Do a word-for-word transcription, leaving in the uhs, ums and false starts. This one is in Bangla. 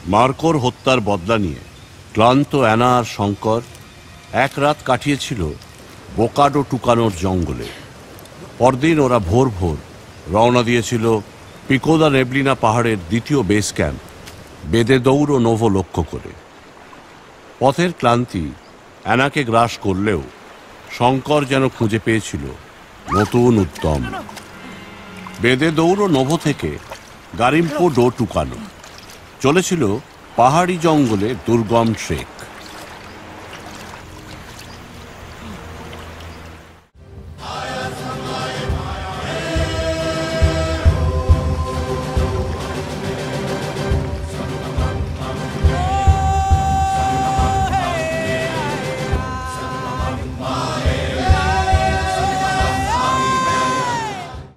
মার্কোর হত্যার বদলা নিয়ে ক্লান্ত অ্যানা আর শঙ্কর এক রাত কাটিয়েছিল বোকাডো টুকানোর জঙ্গলে। পরদিন ওরা ভোর ভোর রওনা দিয়েছিল পিকো দা নেবলিনা পাহাড়ের দ্বিতীয় বেস ক্যাম্প বেদে দৌড় নোভো লক্ষ্য করে। পথের ক্লান্তি অ্যানাকে গ্রাস করলেও শঙ্কর যেন খুঁজে পেয়েছিল নতুন উদ্যম। বেদে দৌড় নোভো থেকে গারিম্পো ডো টুকানো চলেছিল পাহাড়ি জঙ্গলে দুর্গম ট্রেক।